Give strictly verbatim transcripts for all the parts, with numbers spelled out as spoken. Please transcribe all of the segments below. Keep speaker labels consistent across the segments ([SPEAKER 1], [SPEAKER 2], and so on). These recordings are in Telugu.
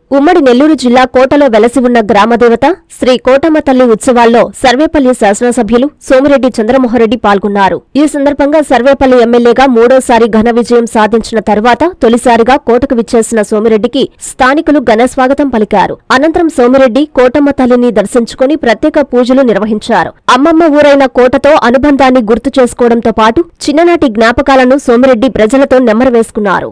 [SPEAKER 1] ఉమ్మడి నెల్లూరు జిల్లా కోటలో వెలసి ఉన్న గ్రామదేవత శ్రీ కోటమ్మ తల్లి ఉత్సవాల్లో సర్వేపల్లి శాసనసభ్యులు సోమిరెడ్డి చంద్రమోహన్రెడ్డి పాల్గొన్నారు. ఈ సందర్భంగా సర్వేపల్లి ఎమ్మెల్యేగా మూడోసారి ఘన విజయం సాధించిన తర్వాత తొలిసారిగా కోటకు విచ్చేసిన సోమిరెడ్డికి స్థానికులు ఘన స్వాగతం పలికారు. అనంతరం సోమిరెడ్డి కోటమ్మ తల్లిని దర్శించుకుని ప్రత్యేక పూజలు నిర్వహించారు. అమ్మమ్మ ఊరైన కోటతో అనుబంధాన్ని గుర్తు చేసుకోవడంతో పాటు చిన్ననాటి జ్ఞాపకాలను సోమిరెడ్డి ప్రజలతో నెమరవేసుకున్నారు.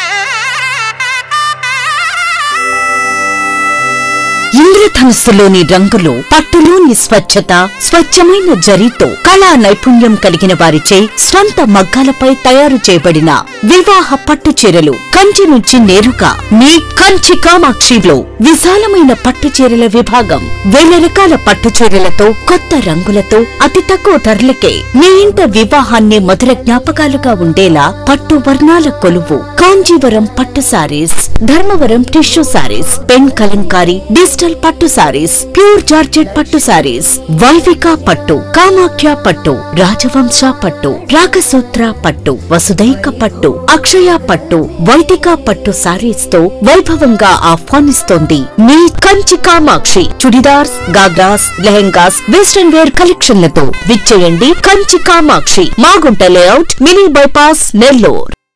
[SPEAKER 2] ఇంద్రధనుస్సులోని రంగులు, పట్టులోని స్వచ్ఛత, స్వచ్ఛమైన జరీతో కళా నైపుణ్యం కలిగిన వారిచే స్వంత మగ్గాలపై తయారు చేయబడిన వివాహ పట్టు చీరలు కంచి నుంచి నేరుగా మీ కంచి కామాక్షిలో విశాలమైన పట్టు చీరల విభాగం. వేల రకాల పట్టు చీరలతో కొత్త రంగులతో అతి తక్కువ ధరలకే మీ ఇంట వివాహాన్ని మధుర జ్ఞాపకాలుగా ఉండేలా పట్టు వర్ణాల కొలువు కాంజీవరం పట్టు saris, Dharmavaram tissue saris, pen Kalamkari, digital పట్టు సారీస్, ప్యూర్ జార్జెట్ పట్టు సారీస్, వైవిక పట్టు, కామాఖ్య పట్టు, రాజవంశ పట్టు, రాగసూత్ర పట్టు, వసుదైక పట్టు, అక్షయ పట్టు, వైదిక పట్టు సారీస్ తో వైభవంగా ఆహ్వానిస్తోంది మీ కంచి కామాక్షి. చుడిదార్స్, గాగ్రాస్, లెహెంగాస్, వెస్టర్న్ వేర్ కలెక్షన్లతో విచ్చేయండి Kanchi Kamakshi, Magunta layout, mini bypass, Nellore.